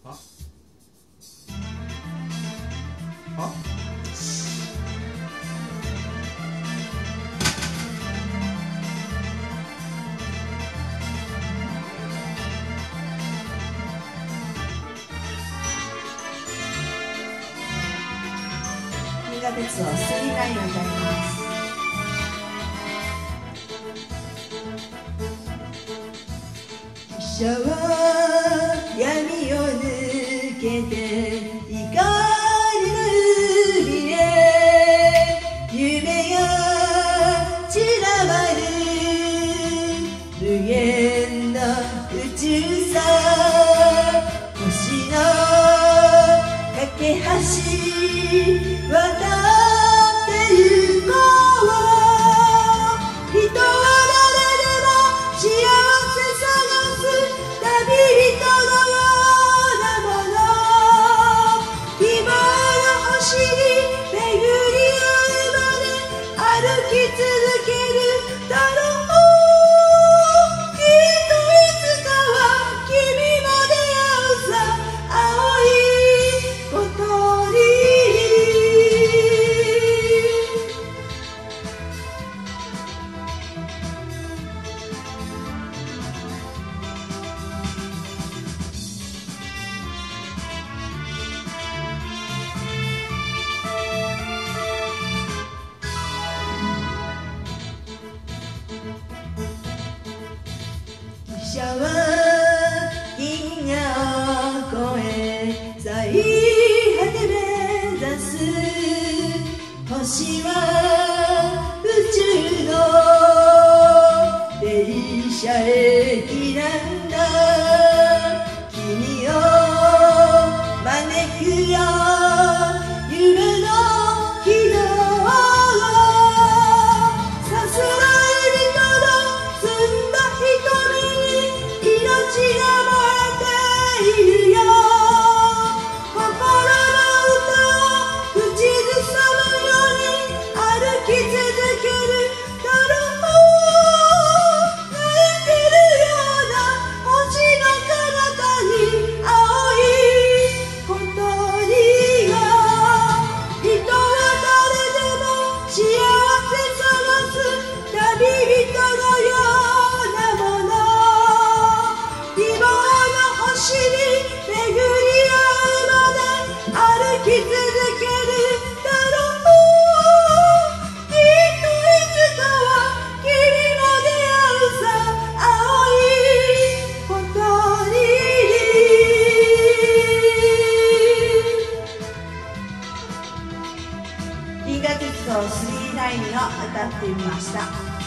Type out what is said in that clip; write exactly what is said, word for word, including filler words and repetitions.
ああ銀河鉄道スリーナインを歌います。汽車は闇を抜けて光の海へ、夢が散らばる無限の宇宙さ、星の架け橋渡ってゆこう。人は誰でも幸せ探す旅人のようなもの。希望の星に巡り合うまで歩き続けるだろう。きっといつかは君も出会うさ、青い小鳥。汽車は銀河を越え最果て目指す。星は宇宙の電車駅なんだ。君を招くよ夢の軌道。さすらい人の澄んだ命が燃えているよ。心の歌を口ずさむように歩き続けるだろう。泣いてるような星の彼方に青い小鳥が。人は誰でも幸せ探す旅人のようなもの。希望の星に巡り合うまで歩き続けるだろう。きっといつかは君も出会うさ、青い小鳥。銀河鉄道スリーナインを歌ってみました。